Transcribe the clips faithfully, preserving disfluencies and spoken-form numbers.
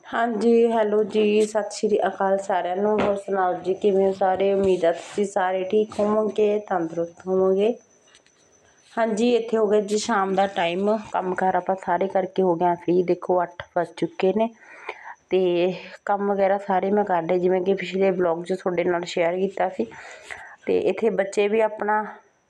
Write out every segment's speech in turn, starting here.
हाँ जी, हैलो जी, सत श्री अकाल सारिਆਂ ਨੂੰ। ਹੋਰ ਸੁਣਾਓ जी किवें हो सारे। उम्मीद है तुसीं सारे ठीक होवोगे, तंदुरुस्त होवोगे। हाँ जी, इत्थे हो गया जी शाम का टाइम। काम कार आपां सारे करके हो गए फ्री। देखो अठ बज चुके ने ते काम वगैरह सारे मैं कर लए जिवें कि पिछले ब्लॉग च तुहाडे नाल शेयर कीता सी। ते इत्थे बच्चे भी अपना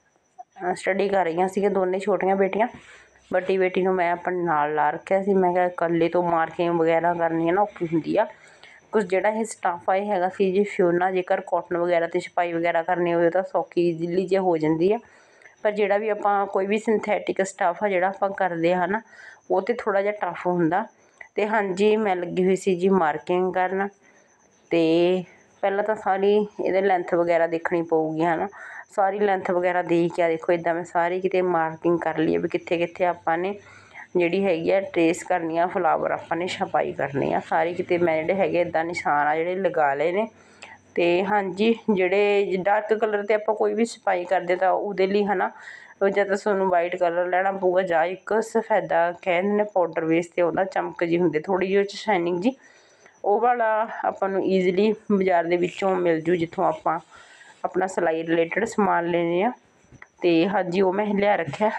स्टडी कर रही सी दोनों छोटियां बेटियां। बड़ी बेटी नूं मैं अपने नाल ला रखिया सी। मैं कल्ले तो मार्किंग वगैरह करनी है ना औखी हुंदी आ। कुछ जिहड़ा ये स्टाफ आए हैगा सी जी फियोना, जेकर कॉटन वगैरह ते छपाई वगैरह करनी होवे तां सौखी ईजीली जे हो जांदी आ। पर जिहड़ा भी आपां कोई भी सिंथैटिक स्टाफ आ जिहड़ा आपां करदे आ ना वो ते थोड़ा जिहा टफ हुंदा। ते हाँ जी, मैं लगी हुई सी जी मार्किंग करन। ते पहलां तां सारी इहदे लेंथ वगैरह देखनी पऊगी है ना। सारी लेंथ वगैरह देख के देखो इदां मैं सारी किते मार्किंग कर ली है भी कित्थे कित्थे आपां ने जिहड़ी हैगी आ ट्रेस करनी आ, फ्लावर आपां ने छपाई करनी आ। सारी किते मैं जिहड़े हैगे इदां निशान आ जिहड़े लगा लए ने। ते हाँ जी, जिहड़े डार्क कलर ते आपां कोई भी छपाई करदे तां उहदे लई है ना जां तां तुहानूं वाइट कलर लैना पऊगा जां इक सफेदा कहंदे ने पाउडर बेस ते ओहदा चमक जी हुंदी थोड़ी जी ओह च शाइनिंग जी। ਉਹ वाला ਆਪਾਂ ਨੂੰ ਈਜ਼ੀਲੀ ਬਾਜ਼ਾਰ ਦੇ ਵਿੱਚੋਂ ਮਿਲ ਜੂ ਜਿੱਥੋਂ ਆਪਾਂ ਆਪਣਾ ਸਿਲਾਈ ਰਿਲੇਟਡ ਸਮਾਨ ਲੈਣੇ ਆ। ਤੇ ਹਾਂਜੀ ਉਹ ਮੈਂ ਲਿਆ ਰੱਖਿਆ।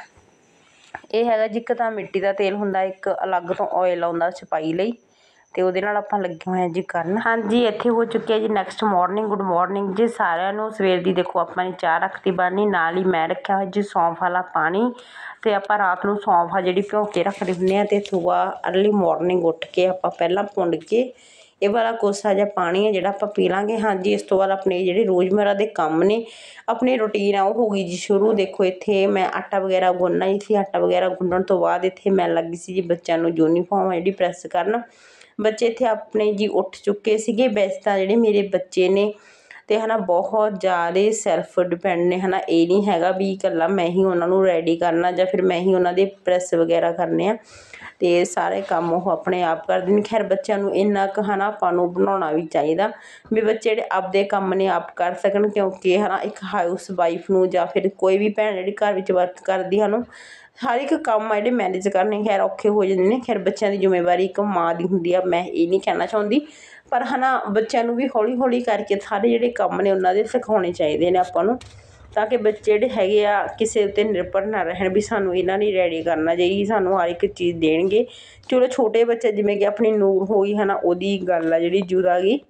ਇਹ ਹੈਗਾ ਜੀ ਇੱਕ ਤਾਂ ਮਿੱਟੀ ਦਾ ਤੇਲ ਹੁੰਦਾ, ਇੱਕ ਅਲੱਗ ਤੋਂ ਆਇਲ ਆਉਂਦਾ ਛਪਾਈ ਲਈ ਤੇ ਉਹਦੇ ਨਾਲ ਆਪਾਂ ਲੱਗੇ ਹੋਏ ਆ ਜੀ ਕਰਨ। ਹਾਂਜੀ ਇੱਥੇ ਹੋ ਚੁੱਕਿਆ ਜੀ ਨੈਕਸਟ ਮਾਰਨਿੰਗ। ਗੁੱਡ ਮਾਰਨਿੰਗ ਜੀ ਸਾਰਿਆਂ ਨੂੰ। ਸਵੇਰ ਦੀ ਦੇਖੋ ਆਪਾਂ ਨੇ ਚਾਹ ਰੱਖਤੀ ਬਣਨੀ, ਨਾਲ ਹੀ ਮੈਂ ਰੱਖਿਆ ਹੋਇਆ ਜੀ ਸੌਂਫ ਵਾਲਾ ਪਾਣੀ। ਤੇ ਆਪਾਂ ਰਾਤ ਨੂੰ ਸੌਂਫ ਆ ਜਿਹੜੀ ਭਿਉਂ ਕੇ ਰੱਖਦੇ ਹੁੰਦੇ ਆ ਤੇ ਸੁਬਾਹ ਅਰਲੀ ਮਾਰਨਿੰਗ ਉੱਠ ਕੇ ਆਪਾਂ ਪਹਿਲਾਂ ਭੁੰਨ ਕੇ ਇਹ ਵਾਲਾ ਕੋਸਾ ਜਿਹਾ ਪਾਣੀ ਹੈ ਜਿਹੜਾ ਆਪਾਂ ਪੀ ਲਾਂਗੇ। ਹਾਂਜੀ, ਇਸ ਤੋਂ ਬਾਅਦ ਆਪਣੇ ਜਿਹੜੇ ਰੋਜ਼ਮर्रा ਦੇ ਕੰਮ ਨੇ, ਆਪਣੀ ਰੂਟੀਨ ਆ ਉਹ ਹੋ ਗਈ ਜੀ ਸ਼ੁਰੂ। ਦੇਖੋ ਇੱਥੇ ਮੈਂ ਆਟਾ ਵਗੈਰਾ ਗੁੰਨਣਾ ਹੀ ਸੀ। ਆਟਾ ਵਗੈਰਾ ਗੁੰਨਣ ਤੋਂ ਬਾਅਦ ਇੱਥੇ ਮੈਂ ਲੱਗੀ ਸੀ ਜੀ ਬੱਚਿਆਂ ਨੂੰ ਯੂਨੀਫਾਰਮ ਜਿਹੜੀ ਪ੍ਰੈਸ ਕਰਨ। ਬੱਚੇ ਇੱਥੇ ਆਪਣੇ ਜੀ ਉੱਠ ਚੁੱਕੇ ਸੀਗੇ। ਵੈਸੇ ਤਾਂ ਜਿਹੜੇ ਮੇਰੇ ਬੱਚੇ ਨੇ ਤੇ ਹੈ ਨਾ ਬਹੁਤ ਜ਼ਿਆਦਾ ਸੈਲਫ ਡਿਪੈਂਡ ਨੇ ਹੈ ਨਾ। ਇਹ ਨਹੀਂ ਹੈਗਾ ਵੀ ਇਕੱਲਾ ਮੈਂ ਹੀ ਉਹਨਾਂ ਨੂੰ ਰੈਡੀ ਕਰਨਾ ਜਾਂ ਫਿਰ ਮੈਂ ਹੀ ਉਹਨਾਂ ਦੇ ਪ੍ਰੈਸ ਵਗੈਰਾ ਕਰਨੇ ਆ। ਤੇ ਸਾਰੇ ਕੰਮ ਉਹ ਆਪਣੇ ਆਪ ਕਰਦੇ ਨੇ। ਖੈਰ ਬੱਚਿਆਂ ਨੂੰ ਇੰਨਾ ਕੁ ਹੈ ਨਾ ਆਪਾਂ ਨੂੰ ਬਣਾਉਣਾ ਵੀ ਚਾਹੀਦਾ ਵੀ ਬੱਚੇ ਜਿਹੜੇ ਆਪਦੇ ਕੰਮ ਨੇ ਆਪ ਕਰ ਸਕਣ। ਕਿਉਂਕਿ ਹੈ ਨਾ ਇੱਕ ਹਾਊਸ ਵਾਈਫ ਨੂੰ ਜਾਂ ਫਿਰ ਕੋਈ ਵੀ ਭੈਣ ਜਿਹੜੀ ਘਰ ਵਿੱਚ ਵਰਕ ਕਰਦੀ ਹਨ ਹਰ ਇੱਕ ਕੰਮ ਆ ਜਿਹੜੇ ਮੈਨੇਜ ਕਰਨੇ ਖੈਰ ਔਖੇ ਹੋ ਜਾਂਦੇ ਨੇ। ਖੈਰ ਬੱਚਿਆਂ ਦੀ ਜ਼ਿੰਮੇਵਾਰੀ ਇੱਕ ਮਾਂ ਦੀ ਹੁੰਦੀ ਆ, ਮੈਂ ਇਹ ਨਹੀਂ ਕਹਿਣਾ ਚਾਹੁੰਦੀ। ਪਰ ਹੈ ਨਾ ਬੱਚਿਆਂ ਨੂੰ ਵੀ ਹੌਲੀ ਹੌਲੀ ਕਰਕੇ ਸਾਰੇ ਜਿਹੜੇ ਕੰਮ ਨੇ ਉਹਨਾਂ ਦੇ ਸਿਖਾਉਣੇ ਚਾਹੀਦੇ ਨੇ ਆਪਾਂ ਨੂੰ, ਤਾਂ ਕਿ ਬੱਚੇ ਜਿਹੜੇ ਹੈਗੇ ਆ ਕਿਸੇ ਉੱਤੇ ਨਿਰਭਰ ਨਾ ਰਹਿਣ ਵੀ ਸਾਨੂੰ ਇਹਨਾਂ ਨੇ ਰੈਡੀ ਕਰਨਾ ਚਾਹੀਦੀ, ਸਾਨੂੰ ਹਰ ਇੱਕ ਚੀਜ਼ ਦੇਣਗੇ। ਚਲੋ ਛੋਟੇ ਬੱਚੇ ਜਿਵੇਂ ਕਿ ਆਪਣੀ ਨੂਰ ਹੋਈ ਹੈ ਨਾ ਉਹਦੀ ਗੱਲ ਆ ਜਿਹੜੀ ਜੁਦਾ ਗਈ।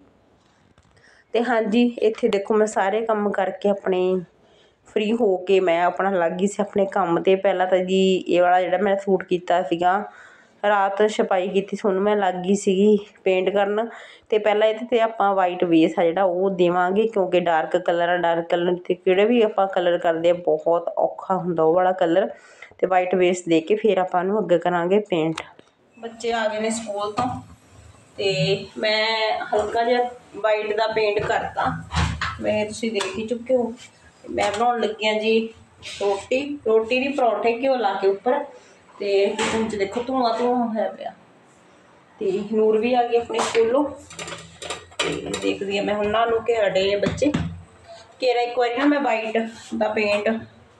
ਅਤੇ ਹਾਂਜੀ ਇੱਥੇ ਦੇਖੋ ਮੈਂ ਸਾਰੇ ਕੰਮ ਕਰਕੇ ਆਪਣੇ ਫਰੀ ਹੋ ਕੇ ਮੈਂ ਆਪਣਾ ਲੱਗ ਗਈ ਸੀ ਆਪਣੇ ਕੰਮ 'ਤੇ। ਪਹਿਲਾਂ ਤਾਂ ਜੀ ਇਹ ਵਾਲਾ ਜਿਹੜਾ ਮੈਂ ਸੂਟ ਕੀਤਾ ਸੀਗਾ ਰਾਤ ਛਪਾਈ ਕੀਤੀ ਸੀ ਉਹਨੂੰ ਮੈਂ ਲੱਗ ਗਈ ਸੀਗੀ ਪੇਂਟ ਕਰਨ। ਅਤੇ ਪਹਿਲਾਂ ਇਹਦੇ 'ਤੇ ਆਪਾਂ ਵਾਈਟ ਬੇਸ ਆ ਜਿਹੜਾ ਉਹ ਦੇਵਾਂਗੇ ਕਿਉਂਕਿ ਡਾਰਕ ਕਲਰ ਆ। ਡਾਰਕ ਕਲਰ 'ਤੇ ਕਿਹੜੇ ਵੀ ਆਪਾਂ ਕਲਰ ਕਰਦੇ ਹਾਂ ਬਹੁਤ ਔਖਾ ਹੁੰਦਾ ਉਹ ਵਾਲਾ ਕਲਰ। ਅਤੇ ਵਾਈਟ ਬੇਸ ਦੇ ਕੇ ਫਿਰ ਆਪਾਂ ਉਹਨੂੰ ਅੱਗੇ ਕਰਾਂਗੇ ਪੇਂਟ। ਬੱਚੇ ਆ ਗਏ ਨੇ ਸਕੂਲ ਤੋਂ ਅਤੇ ਮੈਂ ਹਲਕਾ ਜਿਹਾ ਵਾਈਟ ਦਾ ਪੇਂਟ ਕਰਤਾ। ਮੈਂ ਤੁਸੀਂ ਦੇਖ ਹੀ ਚੁੱਕੇ ਹੋ। ਮੈਂ ਬਣਾਉਣ ਲੱਗੀ ਹਾਂ ਜੀ ਰੋਟੀ। ਰੋਟੀ ਦੀ ਪਰੌਂਠੇ ਘਿਓ ਲਾ ਕੇ ਉੱਪਰ। ਅਤੇ ਕਿਚਨ 'ਚ ਦੇਖੋ ਧੂੰਆਂ ਧੂੰਆਂ ਹੋਇਆ ਪਿਆ। ਅਤੇ ਨੂਰ ਵੀ ਆ ਗਈ ਆਪਣੇ ਸਕੂਲੋਂ ਅਤੇ ਦੇਖਦੀ ਹਾਂ ਮੈਂ ਹੁਣ ਨਹਾ ਨੂ ਕੇ ਹਟੇ ਨੇ ਬੱਚੇ। ਘੇਰਾ ਇੱਕ ਵਾਰੀ ਨਾ ਮੈਂ ਵਾਈਟ ਦਾ ਪੇਂਟ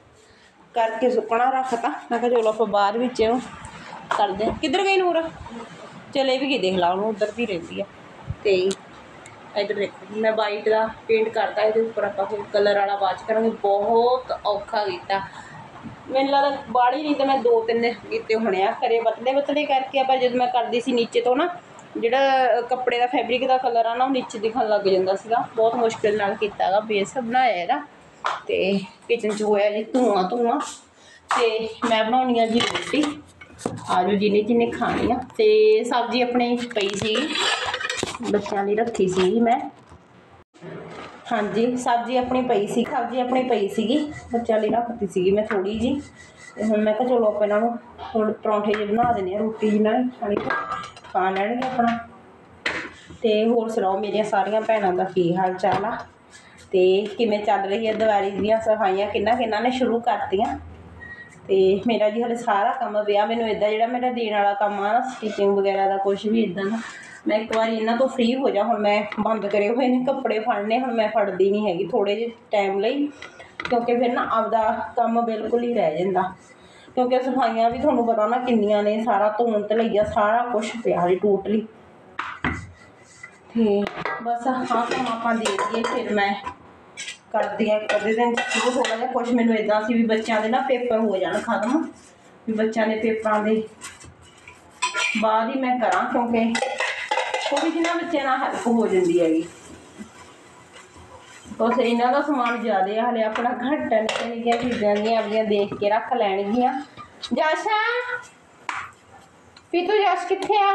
ਕਰਕੇ ਸੁੱਕਣਾ ਰੱਖਤਾ। ਮੈਂ ਕਿਹਾ ਚਲੋ ਆਪਾਂ ਬਾਅਦ ਵਿੱਚ ਇਹਨੂੰ ਕਰਦੇ ਹਾਂ। ਕਿੱਧਰ ਗਈ ਨੂਰ? ਚਲੇ ਵੀ ਗਈ ਦੇਖ ਲਾ ਉਹਨੂੰ, ਉੱਧਰ ਦੀ ਰਹਿੰਦੀ ਆ। ਅਤੇ ਇੱਧਰ ਦੇਖੋ ਮੈਂ ਵਾਈਟ ਦਾ ਪੇਂਟ ਕਰਤਾ। ਇਹਦੇ ਉੱਪਰ ਆਪਾਂ ਫਿਰ ਕਲਰ ਵਾਲਾ ਬਾਅਦ 'ਚ ਕਰਾਂਗੇ। ਬਹੁਤ ਔਖਾ ਕੀਤਾ ਮੈਨੂੰ ਲੱਗਦਾ ਬਾਹਲੀ ਨਹੀਂ ਤਾਂ ਮੈਂ ਦੋ ਤਿੰਨ ਕੀਤੇ ਹੋਣੇ ਆ ਘਰੇ ਪਤਲੇ ਪਤਲੇ ਕਰਕੇ ਆ। ਪਰ ਜਦੋਂ ਮੈਂ ਕਰਦੀ ਸੀ ਨੀਚੇ ਤੋਂ ਨਾ ਜਿਹੜਾ ਕੱਪੜੇ ਦਾ ਫੈਬਰਿਕ ਦਾ ਕਲਰ ਆ ਨਾ ਉਹ ਨੀਚੇ ਦਿਖਣ ਲੱਗ ਜਾਂਦਾ ਸੀਗਾ। ਬਹੁਤ ਮੁਸ਼ਕਿਲ ਨਾਲ ਕੀਤਾ ਹੈਗਾ ਬੇਸ ਬਣਾਇਆ ਇਹਦਾ। ਅਤੇ ਕਿਚਨ 'ਚ ਹੋਇਆ ਜੀ ਧੂੰਆਂ ਧੂੰਆਂ। ਅਤੇ ਮੈਂ ਬਣਾਉਣੀ ਆ ਜੀ ਰੋਟੀ। ਆ ਜਾਓ ਜਿਹਨੇ ਜਿਹਨੇ ਖਾਣੀ ਆ। ਅਤੇ ਸਬਜ਼ੀ ਆਪਣੀ ਪਈ ਸੀਗੀ ਬੱਚਿਆਂ ਲਈ ਰੱਖੀ ਸੀਗੀ ਮੈਂ। ਹਾਂਜੀ ਸਬਜ਼ੀ ਆਪਣੀ ਪਈ ਸੀ ਸਬਜ਼ੀ ਆਪਣੀ ਪਈ ਸੀਗੀ ਬੱਚਿਆਂ ਲਈ ਰੱਖਤੀ ਸੀਗੀ ਮੈਂ ਥੋੜ੍ਹੀ ਜਿਹੀ। ਅਤੇ ਹੁਣ ਮੈਂ ਕਿਹਾ ਚਲੋ ਆਪਾਂ ਇਹਨਾਂ ਨੂੰ ਥੋੜ੍ਹੇ ਪਰੌਂਠੇ ਜਿਹੇ ਬਣਾ ਦਿੰਦੇ ਹਾਂ। ਰੋਟੀ ਜਿਹਨਾਂ ਨੇ ਖਾਣੀ ਖਾ ਲੈਣਗੇ ਆਪਣਾ। ਅਤੇ ਹੋਰ ਸੁਣਾਓ ਮੇਰੀਆਂ ਸਾਰੀਆਂ ਭੈਣਾਂ ਦਾ ਕੀ ਹਾਲ ਚਾਲ ਆ ਅਤੇ ਕਿਵੇਂ ਚੱਲ ਰਹੀ ਹੈ ਦੀਵਾਲੀ ਦੀਆਂ ਸਫਾਈਆਂ ਕਿਹਨਾਂ ਕਿਹਨਾਂ ਨੇ ਸ਼ੁਰੂ ਕਰਤੀਆਂ। ਅਤੇ ਮੇਰਾ ਜੀ ਹਾਲੇ ਸਾਰਾ ਕੰਮ ਪਿਆ। ਮੈਨੂੰ ਇੱਦਾਂ ਜਿਹੜਾ ਮੇਰਾ ਦੇਣ ਵਾਲਾ ਕੰਮ ਆ ਨਾ ਸਟਿਚਿੰਗ ਵਗੈਰਾ ਦਾ ਕੁਛ ਵੀ ਇੱਦਾਂ ਦਾ ਮੈਂ ਇੱਕ ਵਾਰੀ ਇਹਨਾਂ ਤੋਂ ਫਰੀ ਹੋ ਜਾ। ਹੁਣ ਮੈਂ ਬੰਦ ਕਰੇ ਹੋਏ ਨੇ ਕੱਪੜੇ ਫੜਨੇ। ਹੁਣ ਮੈਂ ਫੜਦੀ ਨਹੀਂ ਹੈਗੀ ਥੋੜ੍ਹੇ ਜਿਹੇ ਟਾਈਮ ਲਈ ਕਿਉਂਕਿ ਫਿਰ ਨਾ ਆਪਦਾ ਕੰਮ ਬਿਲਕੁਲ ਹੀ ਰਹਿ ਜਾਂਦਾ। ਕਿਉਂਕਿ ਸਫਾਈਆਂ ਵੀ ਤੁਹਾਨੂੰ ਪਤਾ ਨਾ ਕਿੰਨੀਆਂ ਨੇ, ਸਾਰਾ ਧੋਣ ਧਲਈਆ ਸਾਰਾ ਕੁਛ ਪਿਆ ਜੀ ਟੋਟਲੀ। ਤੇ ਬਸ ਹਾਂ ਕੰਮ ਆਪਾਂ ਦੇ ਦਈਏ ਫਿਰ ਮੈਂ ਕਰਦੀ ਹਾਂ ਇੱਕ ਅੱਧੇ ਦਿਨ ਸ਼ੁਰੂ। ਥੋੜ੍ਹਾ ਜਿਹਾ ਕੁਛ ਮੈਨੂੰ ਇੱਦਾਂ ਸੀ ਵੀ ਬੱਚਿਆਂ ਦੇ ਨਾ ਪੇਪਰ ਹੋ ਜਾਣ ਖਤਮ, ਵੀ ਬੱਚਿਆਂ ਦੇ ਪੇਪਰਾਂ ਦੇ ਬਾਅਦ ਹੀ ਮੈਂ ਕਰਾਂ, ਕਿਉਂਕਿ ਥੋੜ੍ਹੀ ਜਿਹੀ ਨਾ ਬੱਚਿਆਂ ਨਾਲ ਹੈਲਪ ਹੋ ਜਾਂਦੀ ਹੈਗੀ। ਕੁਛ ਇਹਨਾਂ ਦਾ ਸਮਾਨ ਜ਼ਿਆਦਾ ਆ, ਹਲੇ ਆਪਣਾ ਘੱਟ ਹੈ, ਨਿੱਕੀਆਂ ਨਿੱਕੀਆਂ ਚੀਜ਼ਾਂ ਦੀਆਂ ਆਪਣੀਆਂ ਦੇਖ ਕੇ ਰੱਖ ਲੈਣਗੀਆਂ। ਜਸ਼ ਪੀਤੂ, ਜਸ਼ ਕਿੱਥੇ ਆ?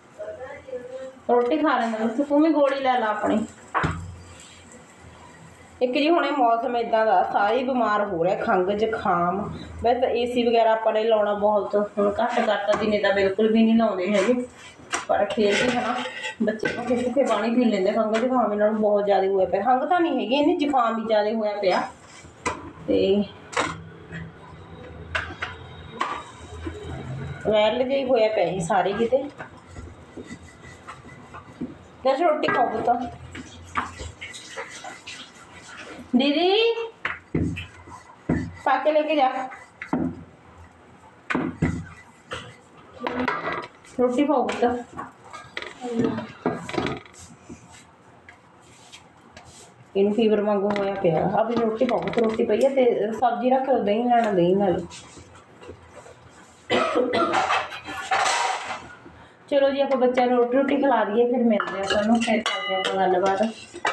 ਰੋਟੀ ਖਾ ਲੈਂਦਾ ਬਸ, ਤੂੰ ਵੀ ਗੋਲੀ ਲੈ ਲਾ ਆਪਣੀ। ਇੱਕ ਜੀ ਹੁਣੇ ਮੌਸਮ ਇੱਦਾਂ ਦਾ, ਸਾਰੇ ਬਿਮਾਰ ਹੋ ਰਿਹਾ, ਖੰਘ ਜ਼ੁਕਾਮ। ਵੈਸੇ ਤਾਂ ਏ ਸੀ ਵਗੈਰਾ ਆਪਾਂ ਨੇ ਲਾਉਣਾ ਬਹੁਤ ਹੁਣ ਘੱਟ ਕਰਤਾ, ਦਿਨੇ ਤਾਂ ਬਿਲਕੁਲ ਵੀ ਨਹੀਂ ਲਾਉਂਦੇ ਹੈਗੇ, ਪਰ ਫਿਰ ਵੀ ਹੈ ਨਾ ਬੱਚੇ ਭੁੱਖੇ ਭੁੱਖੇ ਪਾਣੀ ਪੀ ਲੈਂਦੇ। ਖੰਘ ਜ਼ੁਕਾਮ ਇਹਨਾਂ ਨੂੰ ਬਹੁਤ ਜ਼ਿਆਦਾ ਹੋਇਆ ਪਿਆ, ਖੰਘ ਤਾਂ ਨਹੀਂ ਹੈਗੀ ਇਹਨੇ, ਜ਼ੁਕਾਮ ਹੀ ਜ਼ਿਆਦਾ ਹੋਇਆ ਪਿਆ। ਤੇ ਵਾਇਰਲ ਜਿਹਾ ਹੀ ਹੋਇਆ ਪਿਆ ਸੀ ਸਾਰੇ ਕਿਤੇ। ਜੈਸੇ ਰੋਟੀ ਖਾਓ ਤਾਂ दीदी पाके लेके जा, रोटी खाओ तो इन फीवर वांगू होया पिया। अब रोटी खाओ तो रोटी पई है, ते सब्जी रख लो, दही लेना दही ले लो। चलो जी आप बच्चों को रोटी रोटी खिला दिए, फिर मिलते हैं तुहानू, फिर करते हैं गलबात।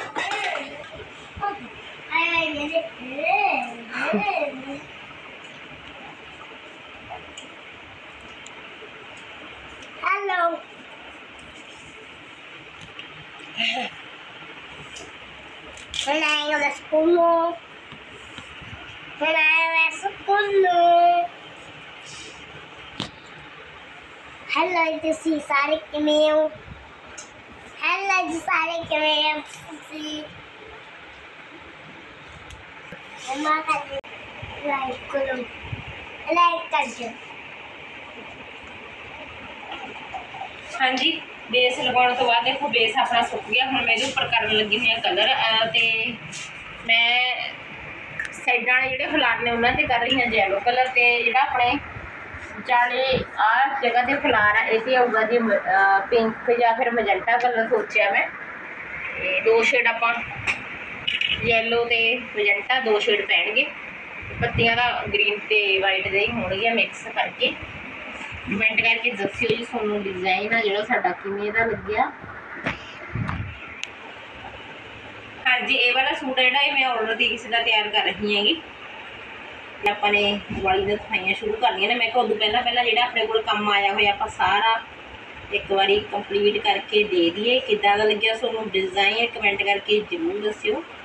हेलो बनाएंगे मैं स्कूल बनाए मैं स्कूल। हेलो जी सारे किमें, हेलो जी सारे किमें मम्मा का लाइक करो, लाइक कर दो। हाँ जी, बेस लगाने तो बाद देखो बेस अपना सुक गया। हम मैं उपर कर लगी हुई कलर, तो मैं साइडा ने जोड़े फुलार ने उन्होंने कर रही हूँ येलो कलर। तो जोड़ा अपने जाने आ जगह से फुलार है ये आऊगा जी पिंक या फिर मजेंटा कलर सोचा मैं। दो शेड आप येलो तो मजेंटा दो शेड पैणगे, पत्तियां का ग्रीन तो वाइट दे होणगियां मिक्स करके। कमेंट करके दस्सियो जी सोनू डिजाइन आ जो साडा किवें दा लग्गिया। हाँ जी, ये वाला सूट है जिहड़ा मैं ऑलरेडी किसी का तैयार कर रही हैगी। अपने दिवाली दी सफाइयां शुरू कर लिया ने। मैं उदों पहला पहला जिहड़ा अपने कोल काम आया होया आपां सारा एक बारी कंप्लीट करके दे दिए। किदां दा लग्गिया सोनू डिजाइन कमेंट करके जरूर दस्सियो।